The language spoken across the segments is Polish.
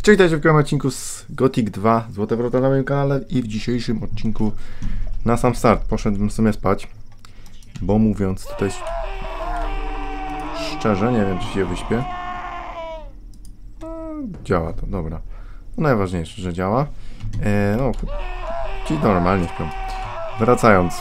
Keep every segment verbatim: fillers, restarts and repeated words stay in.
Cześć, witajcie w kolejnym odcinku z Gothic dwa, Złote Wrota na moim kanale i w dzisiejszym odcinku na sam start poszedłem sobie spać, bo mówiąc tutaj szczerze, nie wiem czy się wyśpię. No, działa to, dobra. No, najważniejsze, że działa. E, no, ci normalnie śpią. Wracając.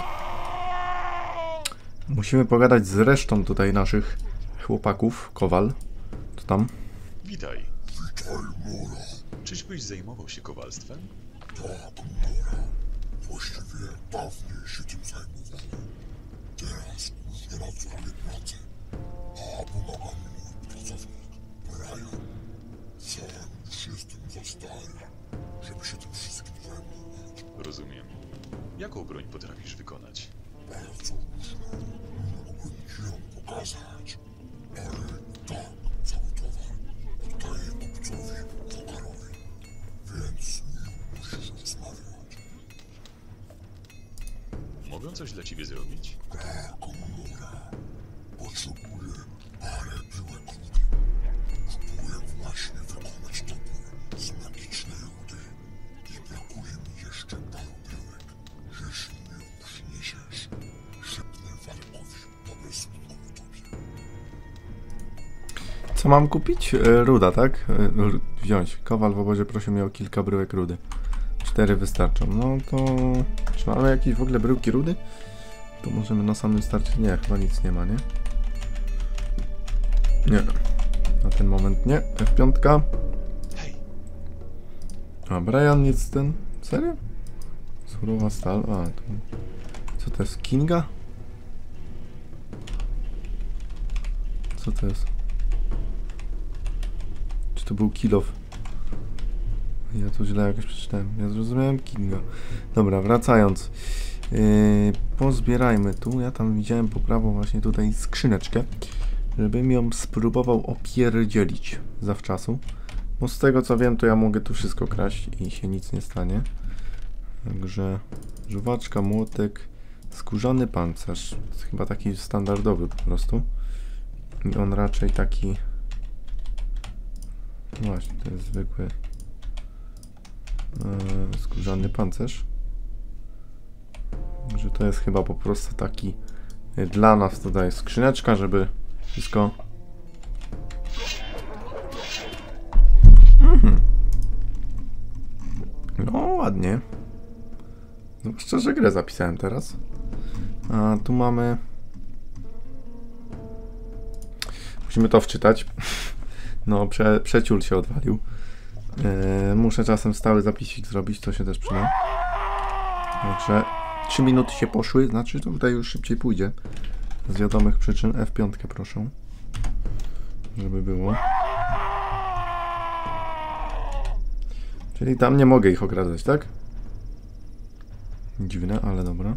Musimy pogadać z resztą tutaj naszych chłopaków, Kowal. Co tam? Witaj. Witaj, Mora. Czyżbyś zajmował się kowalstwem? Tak, Mora. Właściwie dawniej się tym zajmowałem. Teraz już nie nadzoruję pracę, a pomaga mi mój pracownik, Brian. Sam już jestem za stary, żeby się tym wszystkim zajmować. Rozumiem. Jaką broń potrafisz wykonać? Bardzo różne. Mógłbym ci ją pokazać, ale tak, cały towar oddaję kupcowi Wokarowi, więc musisz rozmawiać. Mogę coś dla ciebie zrobić? Tak, Mora. Potrzebuję parę piłek rudy. Próbuję właśnie wykonać topór z magicznej rudy i brakuje mi jeszcze paru piłek. Jeśli mi ją przyniesiesz, szepnę Warkowi pomysł o tobie. Co mam kupić? E, ruda, tak? E, r- wziąć. Kowal w obozie prosił mnie o kilka bryłek rudy. Cztery wystarczą. No to... Czy mamy jakieś w ogóle bryłki rudy? To możemy na samym starcie... Nie, chyba nic nie ma, nie? Nie. Na ten moment nie. F pięć. Hej, A Brian jest ten... Serio? Surowa stal. A, to... Co to jest? Kinga? Co to jest? Czy to był kill off? Ja to źle jakoś przeczytałem. Ja zrozumiałem Kinga. Dobra, wracając. Yy, pozbierajmy tu. Ja tam widziałem po prawo właśnie tutaj skrzyneczkę, żebym ją spróbował opierdzielić zawczasu. Bo z tego co wiem, to ja mogę tu wszystko kraść i się nic nie stanie. Także żuwaczka, młotek, skórzany pancerz. To jest chyba taki standardowy po prostu. I on raczej taki... No właśnie, to jest zwykły yy, skórzany pancerz. Że to jest chyba po prostu taki yy, dla nas tutaj skrzyneczka, żeby wszystko... Mhm. No ładnie. Zwłaszcza, że grę zapisałem teraz. A tu mamy... Musimy to wczytać. No, prze, przeciul się odwalił. Yy, muszę czasem stały zapisik zrobić, to się też przyda. Także trzy minuty się poszły, znaczy to tutaj już szybciej pójdzie. Z wiadomych przyczyn. F pięć proszę. Żeby było. Czyli tam nie mogę ich okradzać, tak? Dziwne, ale dobra.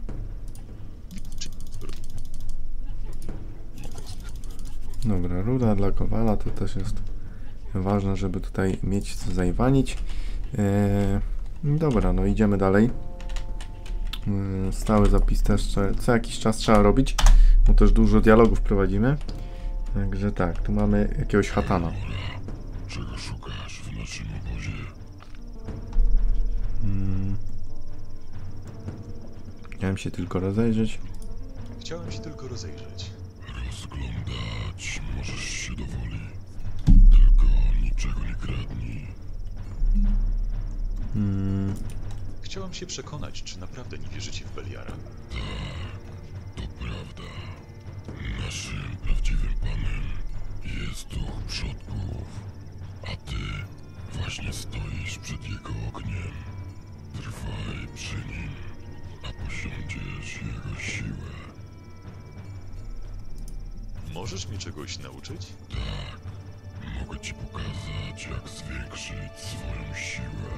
Dobra, ruda dla Kowala to też jest ważne, żeby tutaj mieć co zajwanić. Eee, dobra, no idziemy dalej. Eee, stały zapis też co, co jakiś czas trzeba robić, bo też dużo dialogów prowadzimy. Także tak, tu mamy jakiegoś hatana. Czego szukasz w naszym obozie? Hmm. Chciałem się tylko rozejrzeć. Chciałem się tylko rozejrzeć. Rozglądać możesz się do woli. Tylko niczego nie kradnij. Hmm. Chciałem się przekonać, czy naprawdę nie wierzycie w Beliara. To prawda. Naszym prawdziwym panem jest duch przodków, a ty właśnie stoisz przed jego ogniem. Trwaj przy nim, a posiądziesz jego siłę. Możesz mnie czegoś nauczyć? Tak, mogę ci pokazać, jak zwiększyć swoją siłę.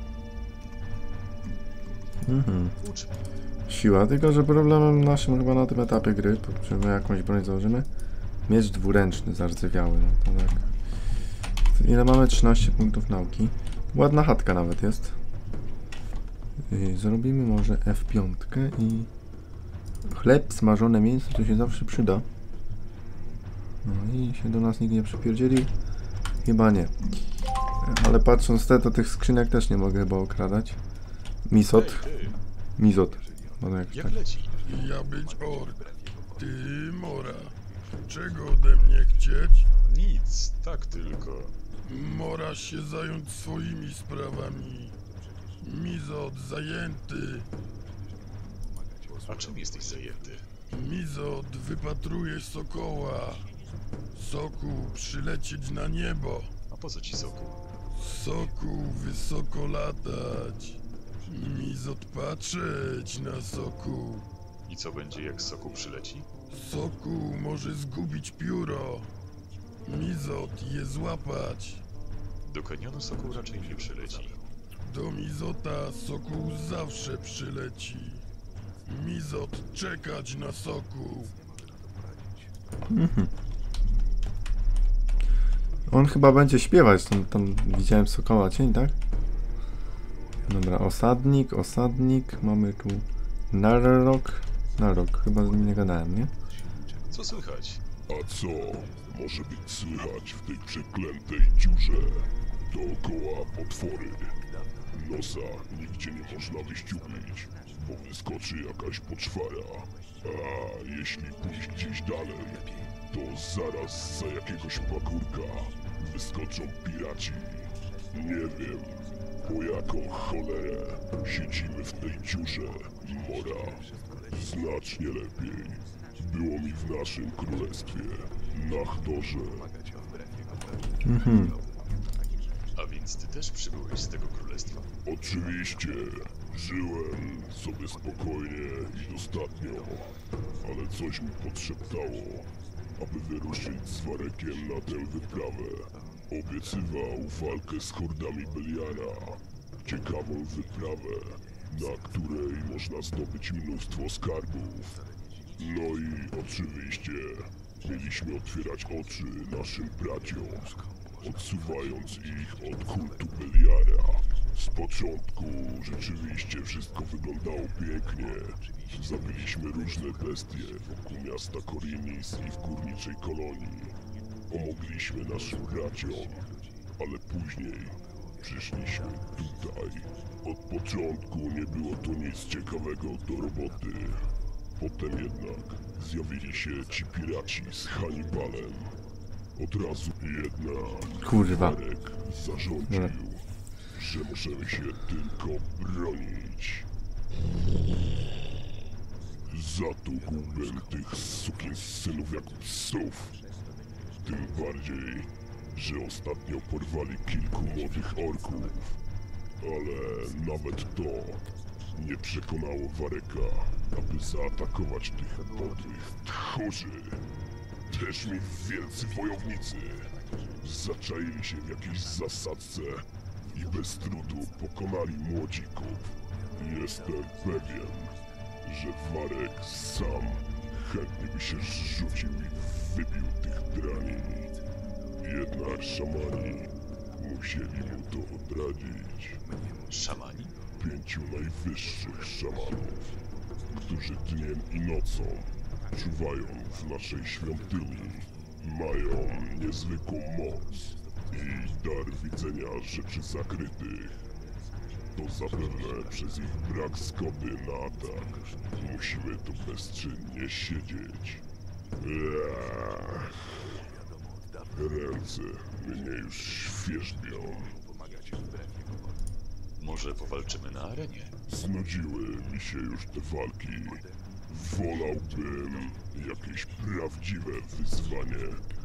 Mhm. Ucz mnie. Siła, tylko że problemem naszym chyba na tym etapie gry, to czy my jakąś broń założymy? Miecz dwuręczny, zardzewiały, no to tak. Ile mamy? trzynaście punktów nauki. Ładna chatka nawet jest. Yy, zrobimy może F pięć i chleb, smażone mięso, to się zawsze przyda. No i się do nas nikt nie przypierdzielił? Chyba nie. Ale patrząc te, to tych skrzynek też nie mogę chyba okradać. Misot. Hej, ty, Mizot. No jak jak tak. leci? Ja być ork, ty mora. Czego ode mnie chcieć? Nic, tak tylko. Mora się zająć swoimi sprawami. Mizot zajęty. A czym jesteś zajęty? Mizot wypatruje sokoła. Soku przylecieć na niebo. A po co ci soku? Soku wysoko latać. Mizot patrzeć na soku. I co będzie, jak soku przyleci? Soku może zgubić pióro. Mizot je złapać. Do kanionu soku raczej nie przyleci. Do Mizota soku zawsze przyleci. Mizot czekać na soku. On chyba będzie śpiewać, tam, tam widziałem Sokoła cień, tak? Dobra, osadnik, osadnik, mamy tu Narok, Narok, chyba z nim nie gadałem, nie? Co słychać? A co może być słychać w tej przeklętej dziurze? Dookoła potwory. Nosa nigdzie nie można wyściubić, bo wyskoczy jakaś poczwara. A jeśli pójść gdzieś dalej, to zaraz za jakiegoś pagórka wyskoczą piraci. Nie wiem, po jaką cholerę siedzimy w tej dziurze, mora. Znacznie lepiej było mi w naszym królestwie, Nachtodorze. Mhm. A więc ty też przybyłeś z tego królestwa. Oczywiście, żyłem sobie spokojnie i dostatnio, ale coś mi podszeptało, aby wyruszyć z Warekiem na tę wyprawę. Obiecywał walkę z hordami Beliara, ciekawą wyprawę, na której można zdobyć mnóstwo skarbów. No i oczywiście mieliśmy otwierać oczy naszym braciom, odsuwając ich od kultu Beliara. Z początku rzeczywiście wszystko wyglądało pięknie. Zabiliśmy różne bestie wokół miasta Korinis i w górniczej kolonii. Pomogliśmy naszym braciom, ale później przyszliśmy tutaj. Od początku nie było tu nic ciekawego do roboty. Potem jednak zjawili się ci piraci z Hannibalem. Od razu jednak Kurwa. Warek zarządził, Dobra. że możemy się tylko bronić. Zatłukłbym tych sukinsynów jak psów. Tym bardziej, że ostatnio porwali kilku młodych orków. Ale nawet to nie przekonało Wareka, aby zaatakować tych podłych tchórzy. Też mi wielcy wojownicy zaczaili się w jakiejś zasadzce i bez trudu pokonali młodzików. Jestem pewien, że Warek sam chętnie by się rzucił i wybił tych drani. Jednak szamani musieli mu to odradzić. Szamani? Pięciu najwyższych szamanów, którzy dniem i nocą czuwają w naszej świątyni, mają niezwykłą moc i dar widzenia rzeczy zakrytych. To zapewne przez ich brak zgody na atak musimy tu bezczynnie siedzieć. Ech. Ręce mnie już świerzbią. Może powalczymy na arenie? Znudziły mi się już te walki. Wolałbym jakieś prawdziwe wyzwanie.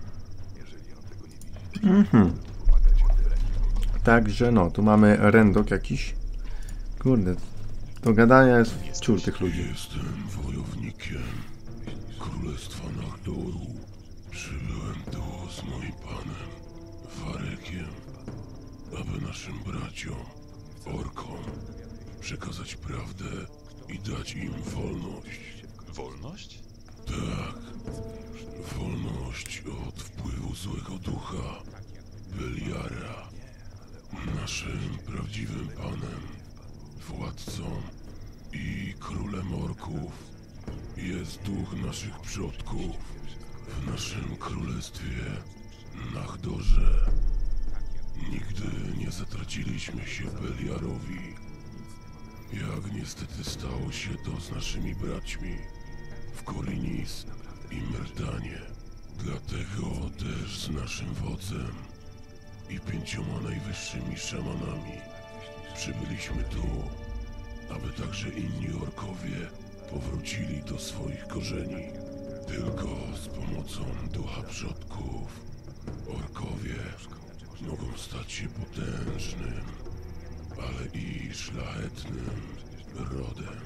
Mhm. Także no, tu mamy randok jakiś. Kurde, do gadania jest ciur tych ludzi. Jestem wojownikiem Królestwa Nachdoru. Przybyłem tu z moim panem, Warekiem, aby naszym braciom, orkom, przekazać prawdę i dać im wolność. Wolność? Tak, wolność od wpływu złego ducha, Beliara. Naszym prawdziwym panem, władcą i królem orków jest duch naszych przodków w naszym królestwie Nachtodorze. Nigdy nie zatraciliśmy się Beliarowi. Jak niestety stało się to z naszymi braćmi w Korinis i Myrtanie. Dlatego też z naszym wodzem i pięcioma najwyższymi szamanami przybyliśmy tu, aby także inni orkowie powrócili do swoich korzeni. Tylko z pomocą ducha przodków orkowie mogą stać się potężnym, ale i szlachetnym rodem.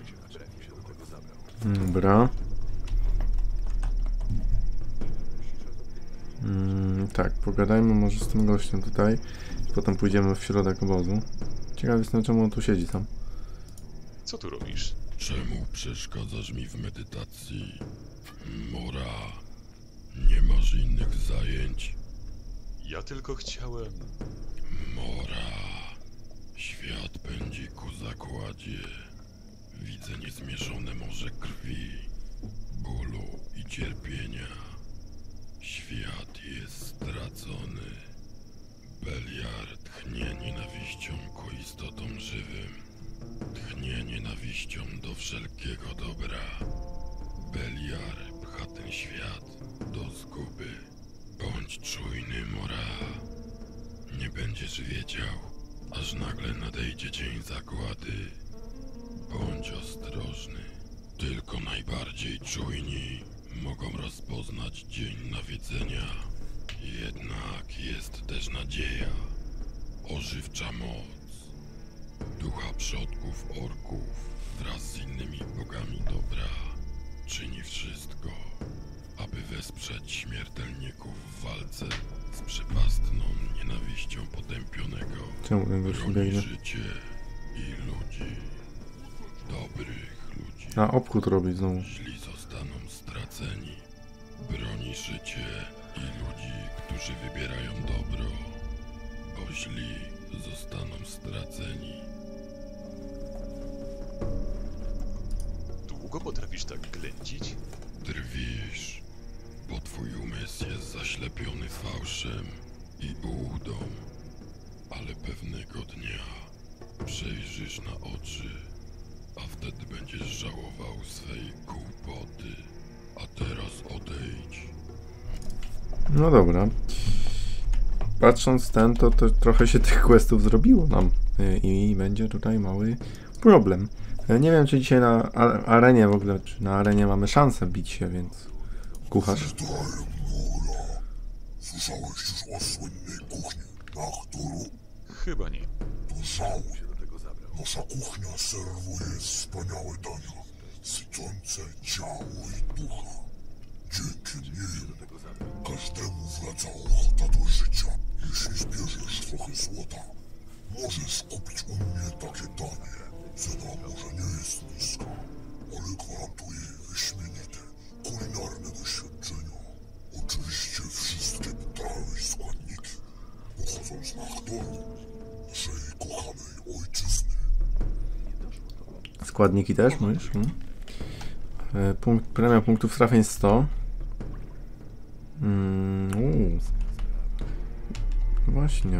Dobra. Mm, tak, pogadajmy może z tym gościem tutaj. Potem pójdziemy w środek obozu. Ciekaw jestem, czemu on tu siedzi tam. Co tu robisz? Czemu przeszkadzasz mi w medytacji? Mora, nie masz innych zajęć? Ja tylko chciałem... Mora, świat pędzi ku zagładzie. Widzę niezmierzone morze krwi, bólu i cierpienia. Świat jest stracony. Beliar tchnie nienawiścią ku istotom żywym. Tchnie nienawiścią do wszelkiego dobra. Beliar pcha ten świat do zguby. Bądź czujny, Mora. Nie będziesz wiedział, aż nagle nadejdzie dzień zagłady. Bądź ostrożny. Tylko najbardziej czujni mogą rozpoznać dzień nawiedzenia. Jednak jest też nadzieja. Ożywcza moc. Ducha przodków orków wraz z innymi bogami dobra czyni wszystko, aby wesprzeć śmiertelników w walce z przepastną nienawiścią potępionego. Czemu ten gość Broni biegnie? życie i ludzi. Dobrych ludzi. A, obchód robi znowu. Źli zostaną straceni. Broni życie i ludzi, którzy wybierają dobro, bo źli zostaną straceni. Długo potrafisz tak ględzić? Drwisz, bo twój umysł jest zaślepiony fałszem i ułudą, ale pewnego dnia przejrzysz na oczy, a wtedy będziesz żałował swej głupoty. A teraz odejdź. No dobra. Patrząc ten, to, to trochę się tych questów zrobiło nam y, i będzie tutaj mały problem. Y, Nie wiem, czy dzisiaj na a- arenie w ogóle, czy na arenie mamy szansę bić się, więc kucharz. Słyszałeś już o słynnej kuchni na Cthulhu? Chyba nie. To żałuj. Nasza kuchnia serwuje wspaniałe dania, sycące ciało i ducha. Dzięki nim każdemu wraca ochota do życia. Jeśli zbierzesz trochę złota, możesz kupić u mnie takie danie. Cena może nie jest niska, ale gwarantuje wyśmienite kulinarne doświadczenia. Oczywiście wszystkie potrawy i składniki pochodzą z Cthulhu, naszej kochanej ojczyzny. Składniki też, mówisz? Hmm? Y, Punkt, premia punktów trafień sto. Mm, uu. Właśnie.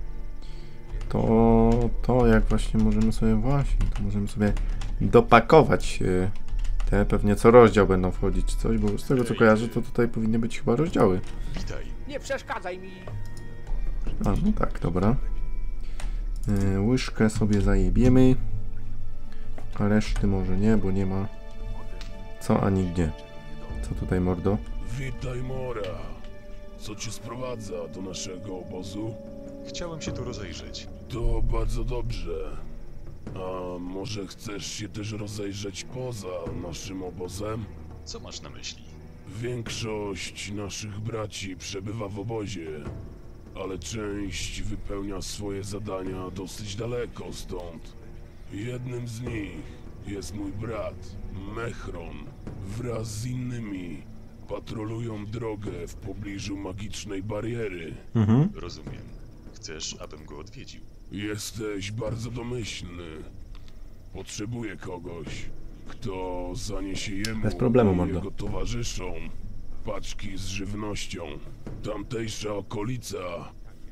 To, to jak właśnie możemy sobie właśnie, to możemy sobie dopakować y, te pewnie co rozdział będą wchodzić czy coś, bo z tego co kojarzę, to tutaj powinny być chyba rozdziały. Witaj. Nie przeszkadzaj mi! A, no tak, dobra. Y, łyżkę sobie zajebiemy. A reszty może nie, bo nie ma co ani gdzie. Co tutaj, mordo? Witaj, Mora. Co cię sprowadza do naszego obozu? Chciałem się tu rozejrzeć. To bardzo dobrze. A może chcesz się też rozejrzeć poza naszym obozem? Co masz na myśli? Większość naszych braci przebywa w obozie, ale część wypełnia swoje zadania dosyć daleko stąd. Jednym z nich jest mój brat, Mechron. Wraz z innymi patrolują drogę w pobliżu magicznej bariery. Mhm. Rozumiem. Chcesz, abym go odwiedził? Jesteś bardzo domyślny. Potrzebuję kogoś, kto zaniesie jemu Bez problemu, i mordo. jego towarzyszom paczki z żywnością. Tamtejsza okolica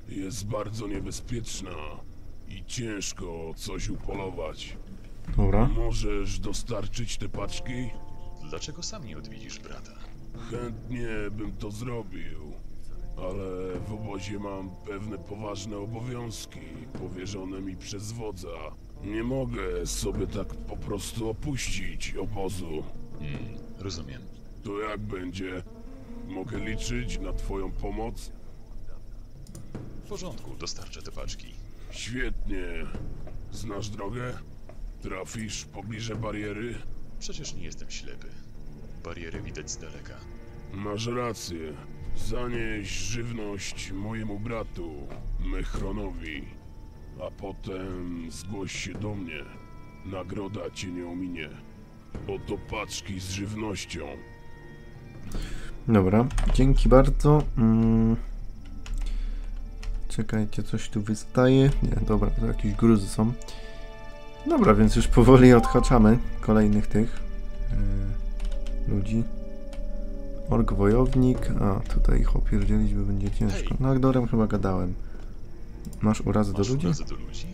jest bardzo niebezpieczna i ciężko coś upolować. Dobra. Możesz dostarczyć te paczki? Dlaczego sam nie odwiedzisz brata? Chętnie bym to zrobił, ale w obozie mam pewne poważne obowiązki powierzone mi przez wodza. Nie mogę sobie tak po prostu opuścić obozu. Hmm, rozumiem. To jak będzie? Mogę liczyć na twoją pomoc? W porządku, dostarczę te paczki. Świetnie. Znasz drogę? Trafisz w pobliże bariery? Przecież nie jestem ślepy. Barierę widać z daleka. Masz rację. Zanieś żywność mojemu bratu, Mechronowi, a potem zgłoś się do mnie. Nagroda cię nie ominie. Oto paczki z żywnością. Dobra, dzięki bardzo. Mm. Czekajcie, coś tu wystaje. Nie, dobra, to jakieś gruzy są. Dobra, więc już powoli odhaczamy kolejnych tych yy, ludzi. Ork wojownik, a tutaj ich opierdzielić, bo będzie ciężko. Hej. No, Agdorem chyba gadałem. Masz urazy Masz do ludzi? urazy do ludzi?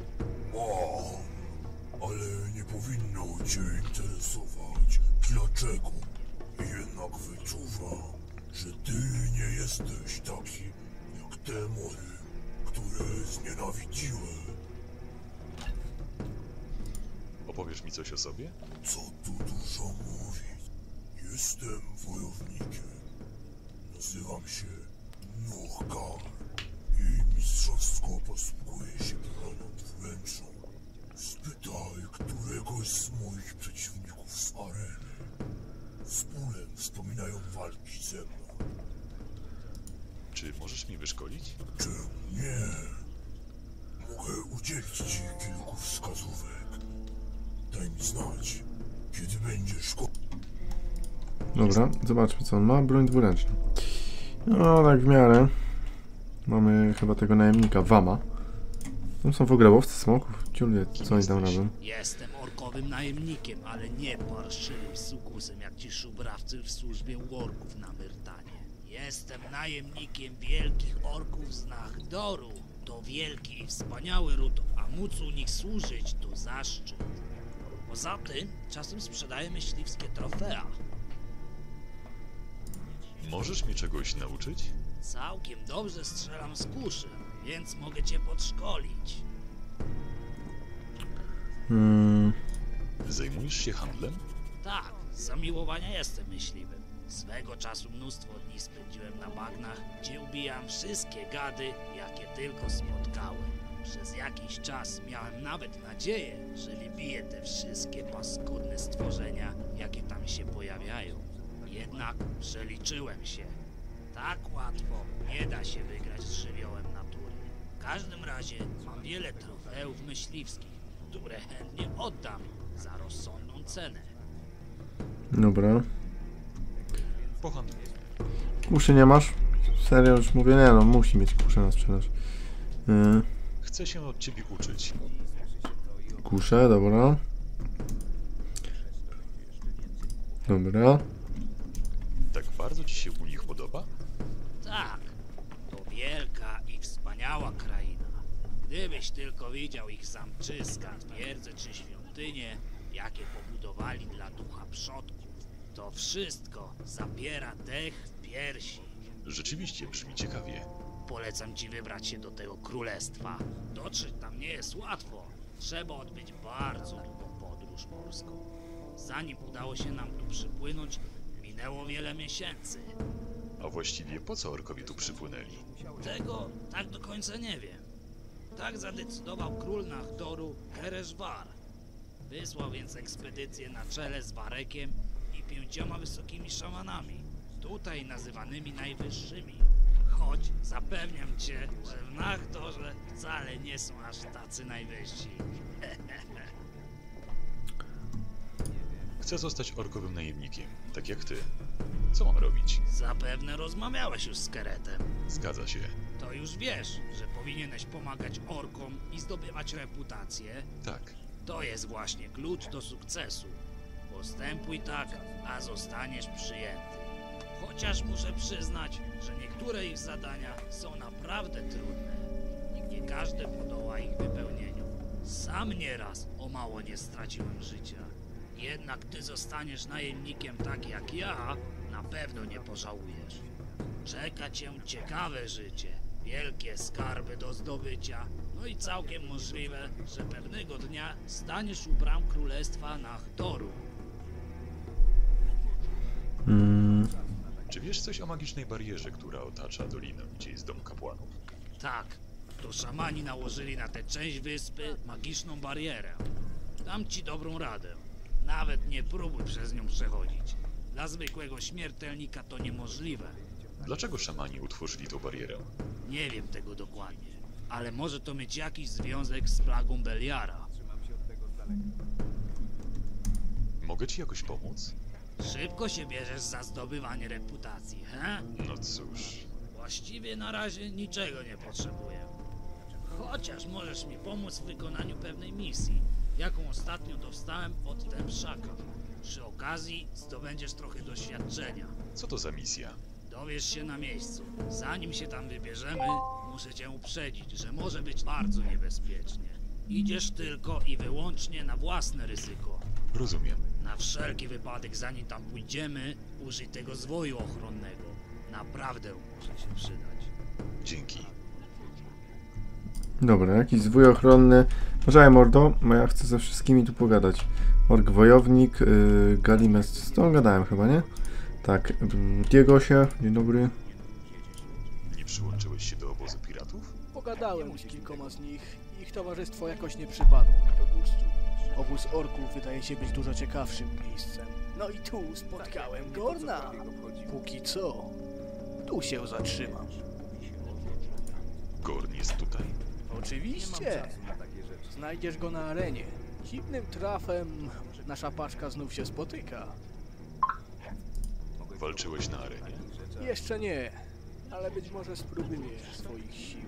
Mam, ale nie powinno cię interesować, dlaczego. Jednak wyczuwam, że ty nie jesteś taki jak demony, które znienawidziłem. Opowiesz mi coś o sobie? Co tu dużo mówić? Jestem wojownikiem. Nazywam się Nohgar i mistrzowsko posługuję się bronią dwuręczną. Spytaj któregoś z moich przeciwników z areny. Z bólem wspominają walki ze mną. Czy możesz mnie wyszkolić? Czemu nie? Mogę udzielić ci kilku wskazówek. Daj mi znać, kiedy będziesz go... Dobra, zobaczmy co on ma. Broń dwuręczna. No, tak w miarę. Mamy chyba tego najemnika Wama. Tam są w ogóle łowcy smoków. Ciulwie, co oni tam robią? Jestem orkowym najemnikiem, ale nie parszywym sukusem jak ci szubrawcy w służbie orków na Myrtanie. Jestem najemnikiem wielkich orków z Nachdoru. To wielki i wspaniały ród, a móc u nich służyć to zaszczyt. Poza tym czasem sprzedaję myśliwskie trofea. Możesz mnie czegoś nauczyć? Całkiem dobrze strzelam z kuszy, więc mogę cię podszkolić. Hmm, Zajmujesz się handlem? Tak, z zamiłowania jestem myśliwym. Swego czasu mnóstwo dni spędziłem na bagnach, gdzie ubijam wszystkie gady, jakie tylko spotkałem. Przez jakiś czas miałem nawet nadzieję, że libiję te wszystkie paskudne stworzenia, jakie tam się pojawiają. Jednak przeliczyłem się. Tak łatwo nie da się wygrać z żywiołem natury. W każdym razie mam wiele trofeów myśliwskich, które chętnie oddam za rozsądną cenę. dobra. Pohandluję. Kuszy nie masz? Serio już mówię, nie no, musi mieć kuszę na sprzedaż. Yy, Chcę się od ciebie uczyć. kuszę, dobra. Dobra. Tak bardzo ci się u nich podoba? Tak, to wielka i wspaniała kraina. Gdybyś tylko widział ich zamczyska, twierdze czy świątynie, jakie pobudowali dla ducha przodków, to wszystko zapiera dech w piersi. Rzeczywiście brzmi ciekawie. Polecam ci wybrać się do tego królestwa. Dotrzeć tam nie jest łatwo. Trzeba odbyć bardzo długą podróż morską. Zanim udało się nam tu przypłynąć, minęło wiele miesięcy. A właściwie po co orkowie tu przypłynęli? Tego tak do końca nie wiem. Tak zadecydował król Nachdoru Hereshwar. Wysłał więc ekspedycję na czele z Warekiem i pięcioma wysokimi szamanami, tutaj nazywanymi najwyższymi. Choć zapewniam cię, że w Nachdorze wcale nie są aż tacy najwyżsi. Chcę zostać orkowym najemnikiem, tak jak ty. Co mam robić? Zapewne rozmawiałeś już z Keretem. Zgadza się. To już wiesz, że powinieneś pomagać orkom i zdobywać reputację. Tak. To jest właśnie klucz do sukcesu. Postępuj tak, a zostaniesz przyjęty. Chociaż muszę przyznać, że niektóre ich zadania są naprawdę trudne. każdy podoła ich wypełnieniu. Sam nieraz o mało nie straciłem życia. Jednak gdy zostaniesz najemnikiem tak jak ja, na pewno nie pożałujesz. Czeka cię ciekawe życie, wielkie skarby do zdobycia, no i całkiem możliwe, że pewnego dnia staniesz u bram królestwa Nachtoru. Mm, Czy wiesz coś o magicznej barierze, która otacza dolinę, gdzie jest dom kapłanów? Tak, to szamani nałożyli na tę część wyspy magiczną barierę. Dam ci dobrą radę. Nawet nie próbuj przez nią przechodzić. Dla zwykłego śmiertelnika to niemożliwe. Dlaczego szamani utworzyli tą barierę? Nie wiem tego dokładnie, ale może to mieć jakiś związek z plagą Beliara. Mogę ci jakoś pomóc? Szybko się bierzesz za zdobywanie reputacji, he? No cóż, Właściwie na razie niczego nie potrzebuję. Chociaż możesz mi pomóc w wykonaniu pewnej misji, jaką ostatnio dostałem od Temszaka. Przy okazji zdobędziesz trochę doświadczenia. co to za misja? Dowiesz się na miejscu. Zanim się tam wybierzemy, muszę cię uprzedzić, że może być bardzo niebezpiecznie. Idziesz tylko i wyłącznie na własne ryzyko. Rozumiem. Na wszelki wypadek, zanim tam pójdziemy, użyj tego zwoju ochronnego. Naprawdę może się przydać. Dzięki. dobra, jakiś zwój ochronny. Uważaj, mordo, bo ja chcę ze wszystkimi tu pogadać. Ork wojownik, yy, Galimes, z tą gadałem chyba, nie? Tak, yy, Diegosie, dzień dobry. Nie przyłączyłeś się do obozu piratów? Pogadałem z kilkoma z nich. Ich towarzystwo jakoś nie przypadło mi do gustu. Obóz orków wydaje się być dużo ciekawszym miejscem. No i tu spotkałem Gorna. Póki co, tu się zatrzymam. Gorn jest tutaj? Oczywiście. Znajdziesz go na arenie. Dziwnym trafem nasza paczka znów się spotyka. Walczyłeś na arenie? Jeszcze nie, ale być może spróbujesz swoich sił.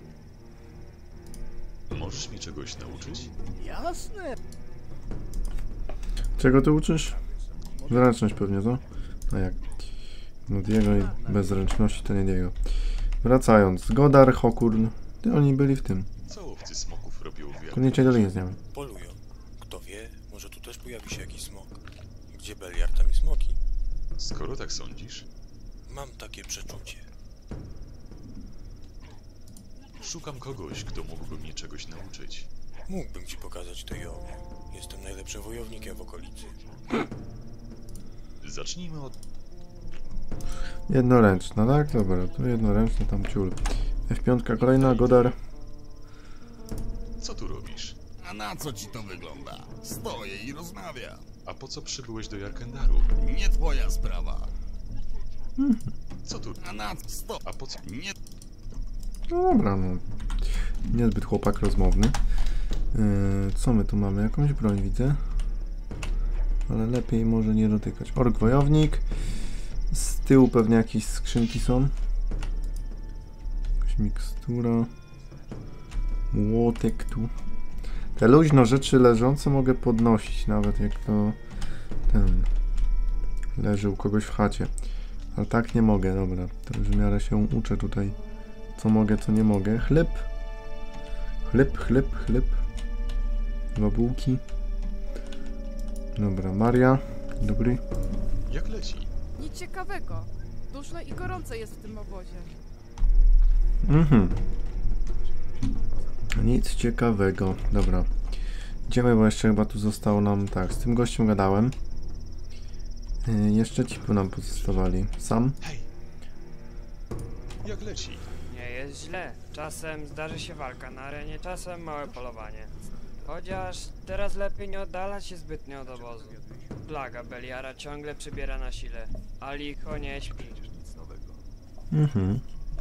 Możesz mi czegoś nauczyć? Jasne. Czego ty uczysz? Zręczność pewnie, co? A jak? No Diego i bez zręczności to nie Diego. Wracając, Godar, Hokurn, ty oni byli w tym. Co łowcy smoków robią w Koniecznie doliny z nami. Polują. Kto wie, może tu też pojawi się jakiś smok. Gdzie Beliar, tam i smoki. Skoro tak sądzisz, Mam takie przeczucie. szukam kogoś, kto mógłby mnie czegoś nauczyć. Mógłbym ci pokazać to i owie. Jestem najlepszym wojownikiem w okolicy. Zacznijmy od... Jednoręczna, tak? Dobra, to jednoręczna tam ciul. F pięć kolejna, Godar. Co tu robisz? A na co ci to wygląda? Stoję i rozmawiam. A po co przybyłeś do Jarkendaru? Nie twoja sprawa. Co tu? A na sto... A po co? Nie... No dobra, no. Niezbyt chłopak rozmowny. Yy, co my tu mamy? Jakąś broń widzę. Ale lepiej może nie dotykać. Ork wojownik. Z tyłu pewnie jakieś skrzynki są. Jakaś mikstura. Młotek tu. Te luźno rzeczy leżące mogę podnosić, nawet jak to ten leży u kogoś w chacie. Ale tak nie mogę, dobra. To już w miarę się uczę tutaj. Co mogę, co nie mogę. Chleb. Chleb, chleb, chleb. Dwa bułki. Dobra, Maria. Dobry. Jak leci? Nic ciekawego. Duszno i gorąco jest w tym obozie. Mhm. Nic ciekawego. Dobra. Idziemy, bo jeszcze chyba tu zostało nam... Tak, z tym gościem gadałem. Yy, jeszcze ci tu nam pozostawali. Sam? Hej! Jak leci? Nie jest źle. Czasem zdarzy się walka na arenie, czasem małe polowanie. Chociaż teraz lepiej nie oddalać się zbytnio od obozu. Plaga Beliara ciągle przybiera na sile, a licho nie śpi. Mhm.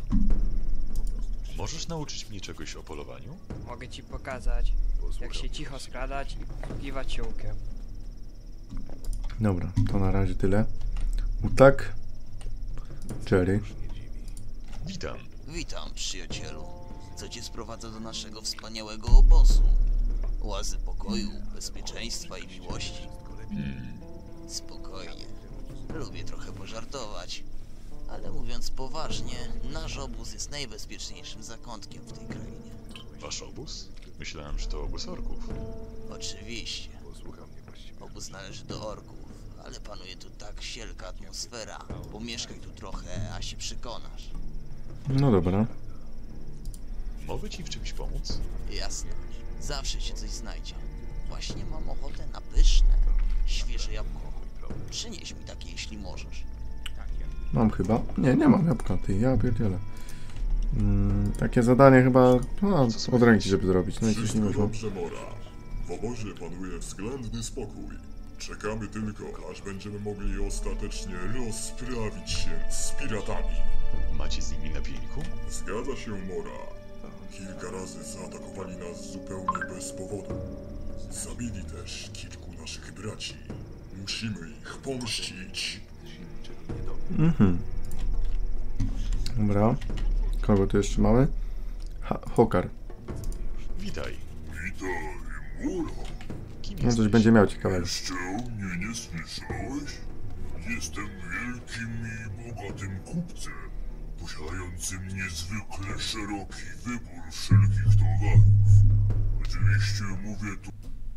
Możesz nauczyć mnie czegoś o polowaniu? Mogę ci pokazać, jak się cicho skradać i posługiwać się łukiem. Dobra, to na razie tyle. Utak. Jerry. Witam. Witam, przyjacielu. Co cię sprowadza do naszego wspaniałego obozu? Oazy pokoju, bezpieczeństwa i miłości. Hmm. Spokojnie. Lubię trochę pożartować. Ale mówiąc poważnie, nasz obóz jest najbezpieczniejszym zakątkiem w tej krainie. Wasz obóz? Myślałem, że to obóz orków. Oczywiście. Obóz należy do orków, ale panuje tu tak sielka atmosfera. Pomieszkaj tu trochę, a się przekonasz. No dobra. Mogę ci w czymś pomóc? Jasne. Zawsze się coś znajdzie. Właśnie mam ochotę na pyszne, świeże jabłko. Przynieś mi takie, jeśli możesz. Mam chyba. Nie, nie mam jabłka, ty, ja pierdzielę. Mm, takie zadanie chyba no, od ręki, żeby zrobić. No i coś nie wyszło. Dobrze, Mora. W obozie panuje względny spokój. Czekamy tylko, aż będziemy mogli ostatecznie rozprawić się z piratami. Macie z nimi na pilniku? Zgadza się, Mora. Kilka razy zaatakowali nas zupełnie bez powodu. Zabili też kilku naszych braci. Musimy ich pomścić. Mhm. Dobra. Kogo tu jeszcze mamy? Ha Hokar. Witaj. Witaj, Mora. Kim No coś jesteś? będzie miał ciekawego. Jeszcze o mnie nie słyszałeś? Jestem wielkim i bogatym kupcem, posiadającym niezwykle szeroki wybór wszelkich towarów. Oczywiście mówię tu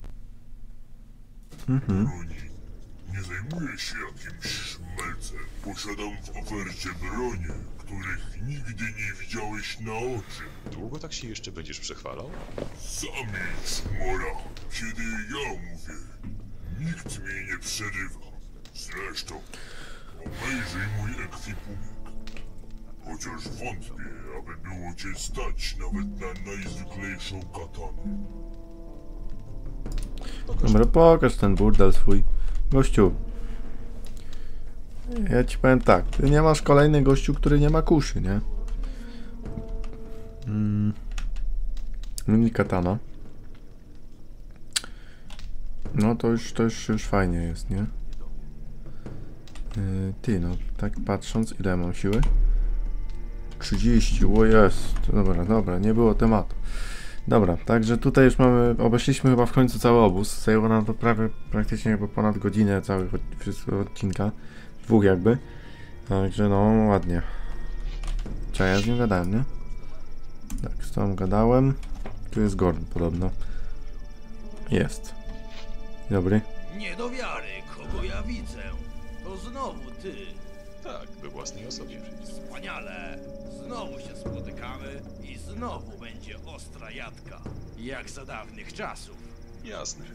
Mhm. broni. Nie zajmuję się jakimś szmelcem. Posiadam w ofercie bronie, których nigdy nie widziałeś na oczy. Długo tak się jeszcze będziesz przechwalał? Zamilcz, Mora, kiedy ja mówię. Nikt mi nie przerywa. Zresztą, obejrzyj mój ekwipunek. Chociaż wątpię, aby było cię stać nawet na najzwyklejszą katanę. Dobra, pokaż ten burdel swój. Gościu. Ja ci powiem tak, ty nie masz kolejny gościu, który nie ma kuszy, nie? Mm. Mini katana. No to już, to już, już fajnie jest, nie? Yy, ty, no tak patrząc, ile mam siły? trzydzieści, o jest. Dobra, dobra, nie było tematu. Dobra, także tutaj już mamy, obeszliśmy chyba w końcu cały obóz. Zajęło nam to prawie, praktycznie chyba ponad godzinę całego wszystkiego odcinka. Dwóch jakby. Także no, ładnie. Czy ja z nim gadałem, nie? Tak, z tą gadałem. Tu jest Gordon podobno. Jest. Dzień dobry. Nie do wiary, kogo ja widzę. To znowu ty. Tak, we własnej osobie. Wspaniale. Znowu się spotykamy i znowu będzie ostra jadka. Jak za dawnych czasów. Jasne.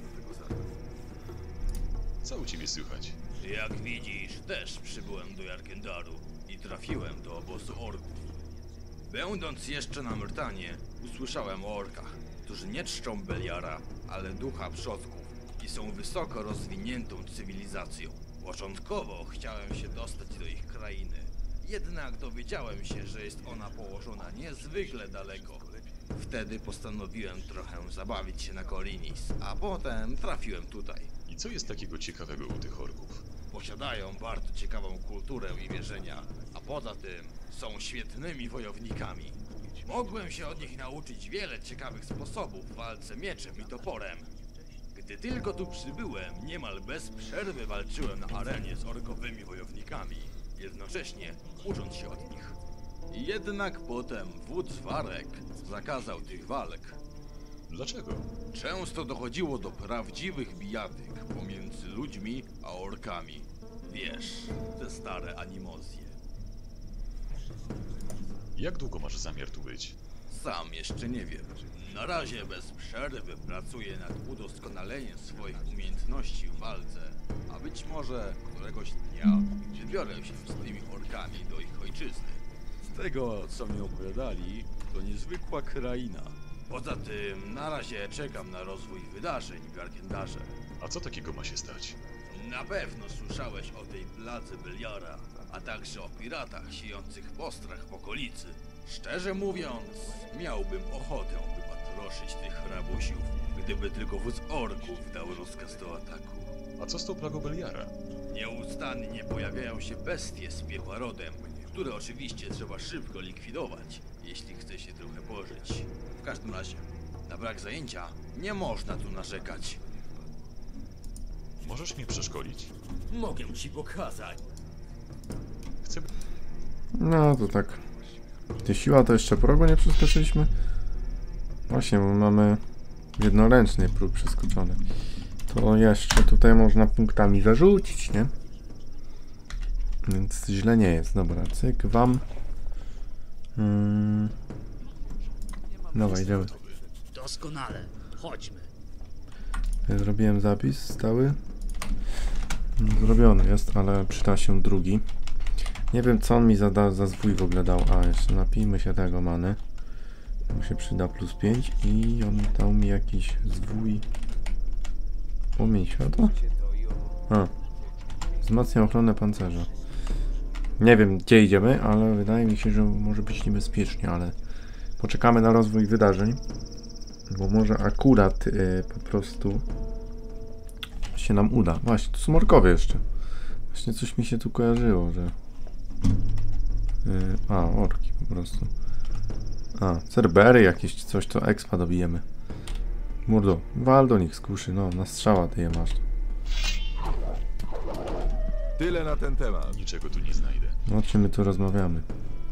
Co u ciebie słychać? Jak widzisz, też przybyłem do Jarkendaru i trafiłem do obozu orków. Będąc jeszcze na Myrtanie, usłyszałem o orkach, którzy nie czczą Beliara, ale ducha przodków i są wysoko rozwiniętą cywilizacją. Początkowo chciałem się dostać do ich krainy, jednak dowiedziałem się, że jest ona położona niezwykle daleko. Wtedy postanowiłem trochę zabawić się na Korinis, a potem trafiłem tutaj. I co jest takiego ciekawego u tych orków? Posiadają bardzo ciekawą kulturę i wierzenia, a poza tym są świetnymi wojownikami. Mogłem się od nich nauczyć wiele ciekawych sposobów w walce mieczem i toporem. Gdy tylko tu przybyłem, niemal bez przerwy walczyłem na arenie z orkowymi wojownikami, jednocześnie ucząc się od nich. Jednak potem wódz Warek zakazał tych walk. Dlaczego? Często dochodziło do prawdziwych bijatyk pomiędzy ludźmi a orkami. Wiesz, te stare animozje. Jak długo masz zamiar tu być? Sam jeszcze nie wiem. Na razie bez przerwy pracuję nad udoskonaleniem swoich umiejętności w walce, a być może któregoś dnia wybiorę się z tymi orkami do ich ojczyzny. Z tego, co mi opowiadali, to niezwykła kraina. Poza tym, na razie czekam na rozwój wydarzeń w Jarkendarze. A co takiego ma się stać? Na pewno słyszałeś o tej pladze Beliara, a także o piratach siejących postrach w okolicy. Szczerze mówiąc, miałbym ochotę, by patroszyć tych hrabusiów, gdyby tylko wódz orków dał rozkaz do ataku. A co z tą plagą Beliara? Nieustannie pojawiają się bestie z piekła rodem, które oczywiście trzeba szybko likwidować, jeśli chce się trochę pożyć. W każdym razie, na brak zajęcia nie można tu narzekać. Możesz mnie przeszkolić? Mogę ci pokazać. Chcę... No to tak. Ty siła to jeszcze progu nie przeskoczyliśmy? Właśnie, bo mamy jednoręczny próg przeskoczony. To jeszcze tutaj można punktami zarzucić, nie? Więc źle nie jest. Dobra, cyk, wam. Hmm. Dobra, idziemy. Doskonale. Chodźmy. Ja zrobiłem zapis stały. Zrobiony jest, ale przyda się drugi. Nie wiem, co on mi zada, za zwój w ogóle dał. A, jeszcze napijmy się tego many. Mu się przyda plus pięć i on dał mi jakiś zwój. Płomień światła? A. Wzmacnia ochronę pancerza. Nie wiem, gdzie idziemy, ale wydaje mi się, że może być niebezpiecznie, ale poczekamy na rozwój wydarzeń, bo może akurat yy, po prostu się nam uda. Właśnie, to są orkowie jeszcze. Właśnie coś mi się tu kojarzyło, że... Yy, a, orki po prostu. A, cerbery jakieś czy coś, to expa dobijemy. Mordo, wal do nich z kuszy, no, na strzała ty je masz. Tyle na ten temat. Niczego tu nie znajdę. O czym my tu rozmawiamy?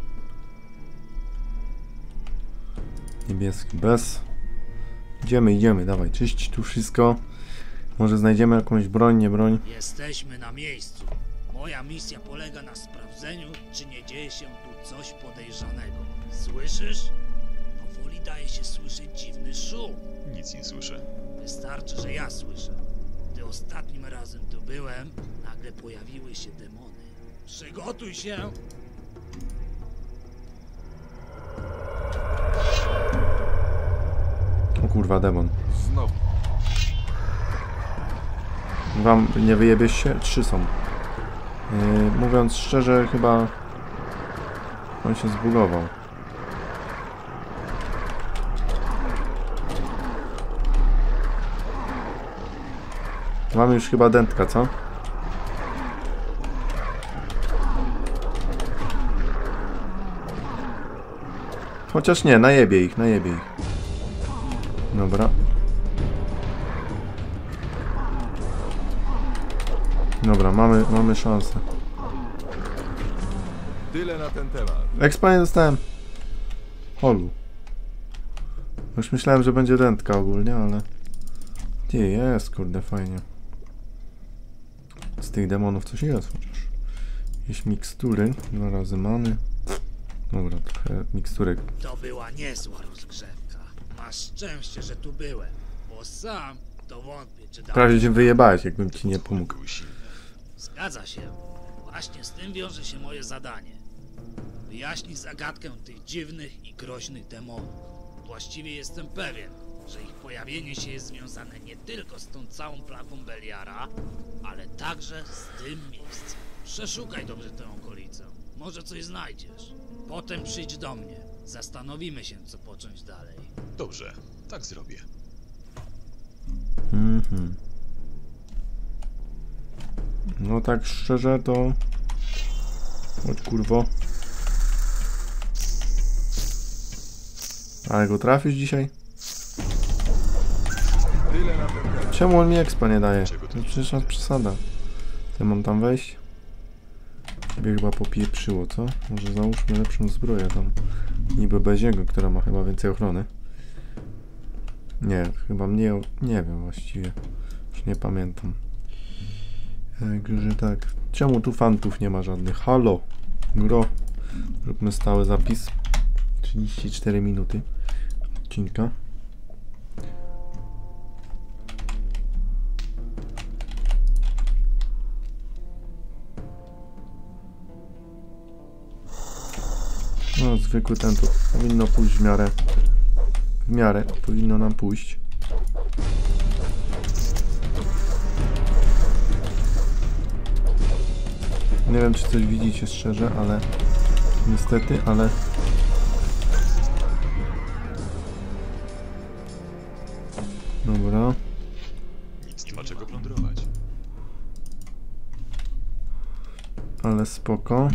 Niebieski bez. Idziemy, idziemy, dawaj, czyść tu wszystko. Może znajdziemy jakąś broń, nie broń. Jesteśmy na miejscu. Moja misja polega na sprawdzeniu, czy nie dzieje się tu coś podejrzanego. Słyszysz? Powoli daje się słyszeć dziwny szum. Nic nie słyszę. Wystarczy, że ja słyszę. Gdy ostatnim razem tu byłem, nagle pojawiły się demony. Przygotuj się! O kurwa, demon. Znowu. Wam nie wyjebiesz się? Trzy są. Yy, mówiąc szczerze, chyba on się zbugował. Mamy już chyba dętka, co? Chociaż nie, najebie ich, najebie ich. Dobra. Dobra, mamy, mamy szansę. Tyle na ten temat. Expa nie dostałem. Holu. Już myślałem, że będzie dętka ogólnie, ale... Gdzie jest, kurde, fajnie. Z tych demonów coś jest chociaż. Jakieś mikstury, dwa razy many. Dobra, trochę miksturek. To była niezła rozgrzewka. Masz szczęście, że tu byłem, bo sam to wątpię, czy Prawie cię wyjebałeś, jakbym ci nie pomógł. Zgadza się. Właśnie z tym wiąże się moje zadanie. Wyjaśnić zagadkę tych dziwnych i groźnych demonów. Właściwie jestem pewien, że ich pojawienie się jest związane nie tylko z tą całą plagą Beliara, ale także z tym miejscem. Przeszukaj dobrze tę okolicę. Może coś znajdziesz. Potem przyjdź do mnie. Zastanowimy się, co począć dalej. Dobrze, tak zrobię. Mhm. No tak szczerze to... Chodź kurwo. Ale go trafisz dzisiaj? Czemu on mi expa nie daje? To przecież aż przesada. Ja mam tam wejść? Ciebie chyba popieprzyło, co? Może załóżmy lepszą zbroję tam. Niby bez jego, która ma chyba więcej ochrony. Nie, chyba mniej... Nie wiem właściwie. Już nie pamiętam. Także tak. Czemu tu fantów nie ma żadnych? Halo! Gro! Zróbmy stały zapis. trzydzieści cztery minuty odcinka. No, zwykły ten to powinno pójść w miarę. W miarę powinno nam pójść. Nie wiem, czy coś widzicie szczerze, ale niestety, ale dobra. Nic nie ma czego plądrować. Ale spoko.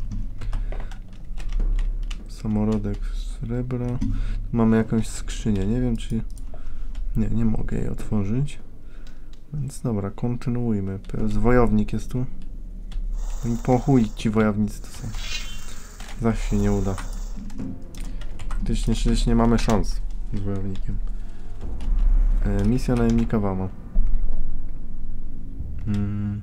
Samorodek srebra. Tu mamy jakąś skrzynię. Nie wiem, czy... Nie, nie mogę jej otworzyć. Więc dobra, kontynuujmy. Wojownik jest tu. I po chuj ci wojownicy to są. Zaś się nie uda. Faktycznie, przecież nie mamy szans. z wojownikiem. E, misja najemnika Wama. Hmm.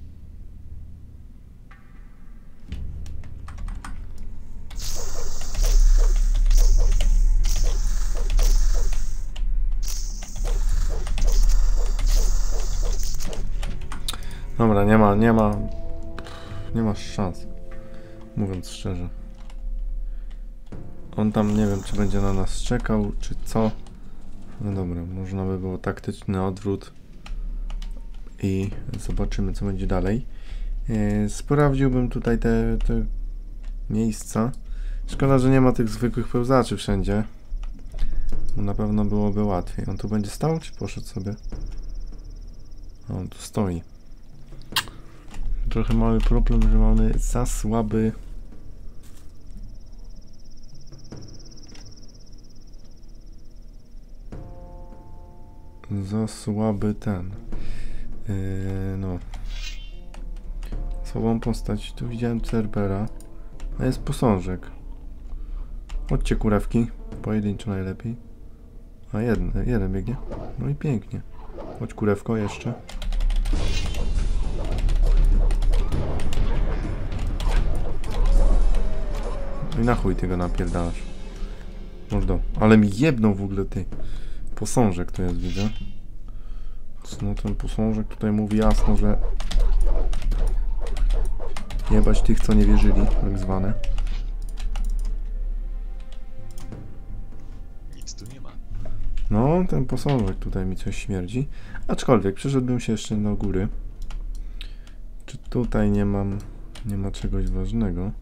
Dobra, nie ma, nie ma, nie ma szans, mówiąc szczerze. On tam nie wiem, czy będzie na nas czekał, czy co. No dobra, można by było taktyczny odwrót i zobaczymy, co będzie dalej. Yy, sprawdziłbym tutaj te, te miejsca. Szkoda, że nie ma tych zwykłych pełzaczy wszędzie. Bo na pewno byłoby łatwiej. On tu będzie stał, czy poszedł sobie? O, on tu stoi. Trochę mały problem, że mamy za słaby... Za słaby ten... Yy, no... Słabą postać. Tu widziałem Cerbera. A jest posążek. Chodźcie kurewki. Pojedynczo najlepiej. A jeden, jeden biegnie. No i pięknie. Chodź kurewko jeszcze. No i na chuj ty go napierdalasz. Mordo. Ale mi jebną w ogóle ty. Posążek to jest, widzę. No ten posążek tutaj mówi jasno, że jebać tych, co nie wierzyli, tak zwane. Nic tu nie ma. No, ten posążek tutaj mi coś śmierdzi. Aczkolwiek przeszedłbym się jeszcze do góry. Czy tutaj nie mam, nie ma czegoś ważnego?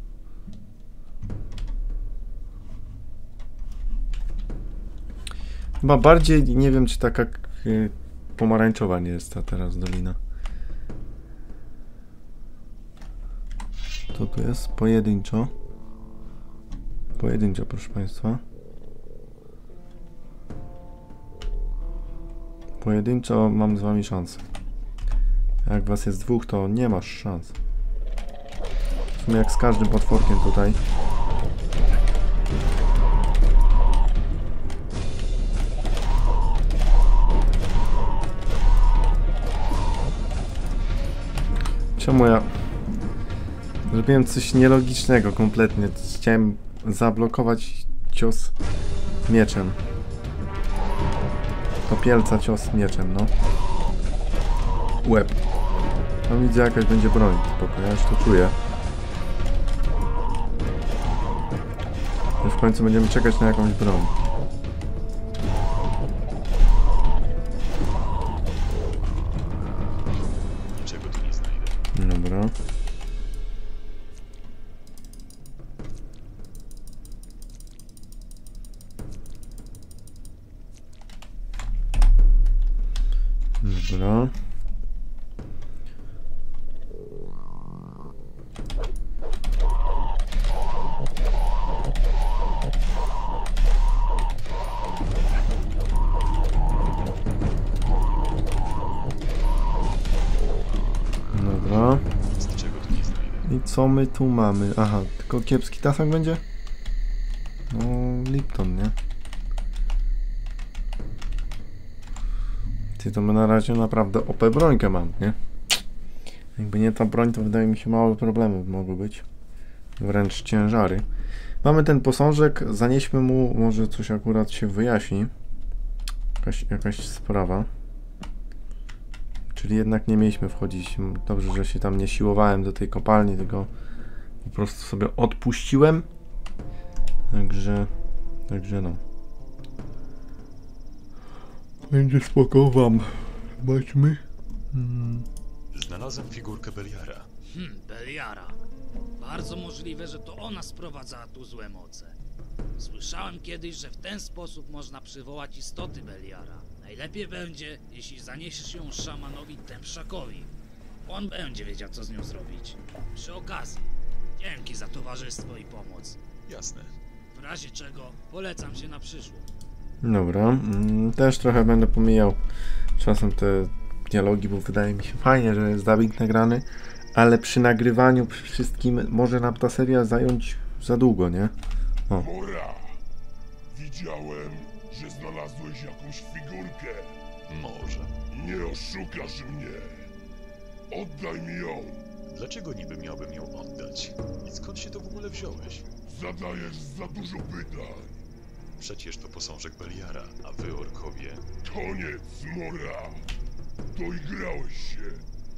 Chyba bardziej, nie wiem, czy taka y, pomarańczowa nie jest ta teraz dolina. Co tu jest? Pojedynczo. Pojedynczo, proszę Państwa. Pojedynczo mam z Wami szansę. Jak Was jest dwóch, to nie masz szans. W sumie jak z każdym potworkiem tutaj. Czemu ja zrobiłem coś nielogicznego kompletnie? Chciałem zablokować cios mieczem. Topielca cios mieczem, no. Łeb. No widzę, jakaś będzie broń. Spoko, ja już to czuję. Już w końcu będziemy czekać na jakąś broń. Dobra. Dobra. Dobra. I co my tu mamy? Aha, tylko kiepski tasak będzie? No, Lipton, nie? Ty, to my na razie naprawdę O P brońkę mam, nie? Jakby nie ta broń, to wydaje mi się małe problemy mogły być. Wręcz ciężary. Mamy ten posążek, zanieśmy mu, może coś akurat się wyjaśni. Jakaś, jakaś sprawa. Czyli jednak nie mieliśmy wchodzić. Dobrze, że się tam nie siłowałem do tej kopalni, tylko po prostu sobie odpuściłem. Także, także no. Będzie spoko wam. Zobaczmy. Hmm. Znalazłem figurkę Beliara. Hmm, Beliara. Bardzo możliwe, że to ona sprowadzała tu złe moce. Słyszałem kiedyś, że w ten sposób można przywołać istoty Beliara. Najlepiej będzie, jeśli zaniesiesz ją szamanowi Tempszakowi. On będzie wiedział, co z nią zrobić. Przy okazji, dzięki za towarzystwo i pomoc. Jasne. W razie czego polecam się na przyszłość. Dobra, mm, też trochę będę pomijał czasem te dialogi, bo wydaje mi się fajnie, że jest dubbing nagrany, ale przy nagrywaniu, przy wszystkim może nam ta seria zająć za długo, nie? O. Mora! Widziałem, że znalazłeś jakąś figurkę? Może. Nie oszukasz mnie. Oddaj mi ją. Dlaczego niby miałbym ją oddać? I skąd się to w ogóle wziąłeś? Zadajesz za dużo pytań. Przecież to posążek Beliara, a wy, orkowie... Koniec, Mora. Doigrałeś się.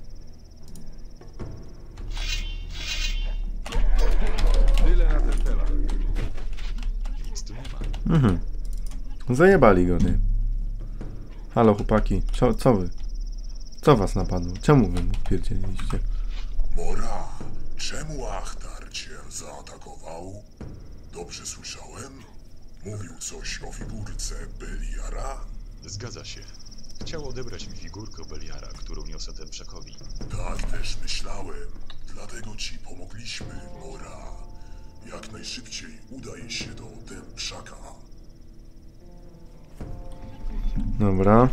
Tyle na ten temat. Nic tu nie ma. Mhm. Zajebali go, ty. Halo, chłopaki. Co, co wy? Co was napadło? Czemu wy mu pierdzieliście? Mora, czemu Achtar cię zaatakował? Dobrze słyszałem? Mówił coś o figurce Beliara? Zgadza się. Chciał odebrać mi figurkę Beliara, którą niosę Temprzakowi. Tak też myślałem. Dlatego ci pomogliśmy, Mora. Jak najszybciej udaj się do Temprzaka. Dobra.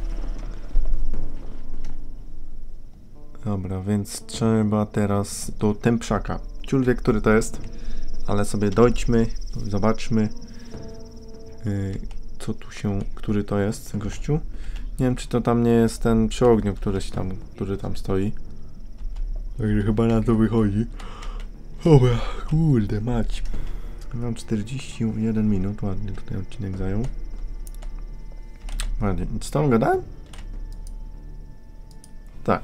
Dobra, więc trzeba teraz do Temprzaka. Ciul wie, który to jest, ale sobie dojdźmy, zobaczmy, yy, co tu się, który to jest, gościu. Nie wiem, czy to tam nie jest ten przy ogniu, któryś tam, który tam stoi. Także chyba na to wychodzi. Dobra, kurde, mać. Mam czterdzieści jeden minut, ładnie tutaj odcinek zajął. Ładnie, z tą gadałem? Tak.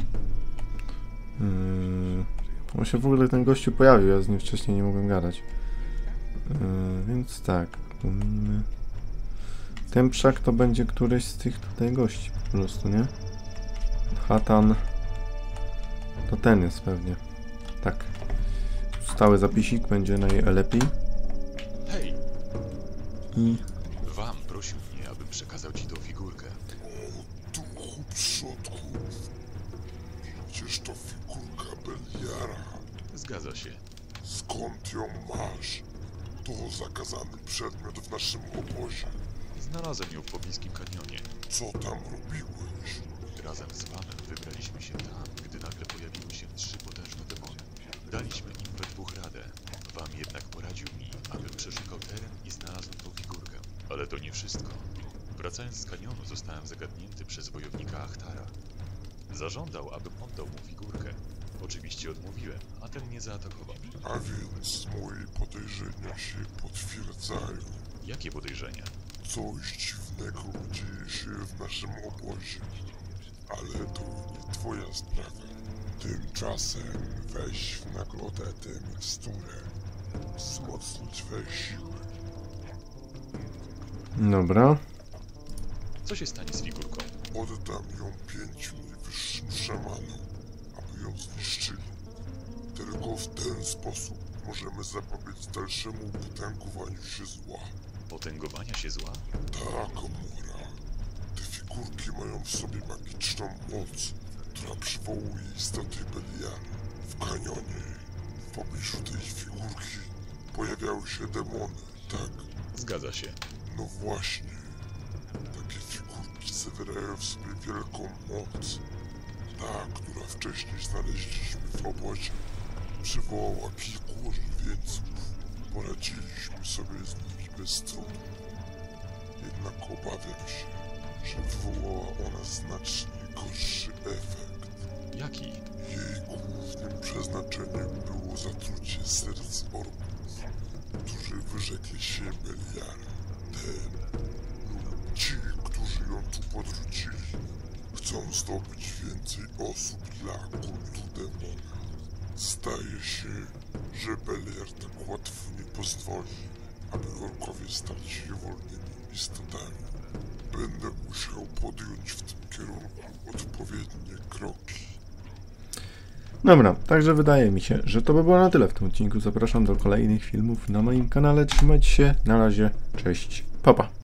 Yy, on się w ogóle ten gościu pojawił, ja z nim wcześniej nie mogłem gadać. Yy, więc tak, pomijmy. Temprzak to będzie któryś z tych tutaj gości po prostu, nie? Hatan to ten jest pewnie. Tak. Stały zapisik będzie najlepiej. Hej! I... Wam prosił mnie, abym przekazał ci tą figurkę. O, duchu przodków. Przecież to figurka Beliara. Zgadza się. Skąd ją masz? To zakazany przedmiot w naszym obozie. Znalazłem ją w pobliskim kanionie. Co tam robiłeś? Razem z Wamem wybraliśmy się tam, gdy nagle pojawiły się trzy potężne demony. Daliśmy im we dwóch radę. Wam jednak poradził mi, abym przeszukał teren i znalazłem tą figurkę. Ale to nie wszystko. Wracając z kanionu, zostałem zagadnięty przez wojownika Achtara. Zażądał, abym oddał mu figurkę. Oczywiście odmówiłem, a ten mnie zaatakował. A więc moje podejrzenia się potwierdzają. Jakie podejrzenia? Coś dziwnego dzieje się w naszym obozie. Ale to nie twoja sprawa. Tymczasem weź w nagrodę tę miksturę. Wzmocnić twe siły. Dobra. Co się stanie z figurką? Oddam ją pięciu najwyższym szamanom, aby ją zniszczyli. Tylko w ten sposób możemy zapobiec dalszemu potęgowaniu się zła. Potęgowania się zła? Tak, Mora. Te figurki mają w sobie magiczną moc, która przywołuje istoty Beliara. W kanionie, w pobliżu tej figurki, pojawiały się demony, tak? Zgadza się. No właśnie. Takie figurki zawierają w sobie wielką moc. Ta, która wcześniej znaleźliśmy w obozie, przywołała kilku ożywieńców. Poradziliśmy sobie z nimi bez trudu. Jednak obawiam się, że wywołała ona znacznie gorszy efekt. Jaki? Jej głównym przeznaczeniem było zatrucie serc orków, którzy wyrzekli się Beliara. Ten lub ci, którzy ją tu podrzucili, chcą zdobyć więcej osób dla kultu demona. Zdaje się, że Beliar tak łatwo nie pozwoli, aby orkowie stali się wolnymi istotami. Będę musiał podjąć w tym kierunku odpowiednie kroki. Dobra, także wydaje mi się, że to by było na tyle w tym odcinku. Zapraszam do kolejnych filmów na moim kanale. Trzymajcie się, na razie, cześć, pa pa.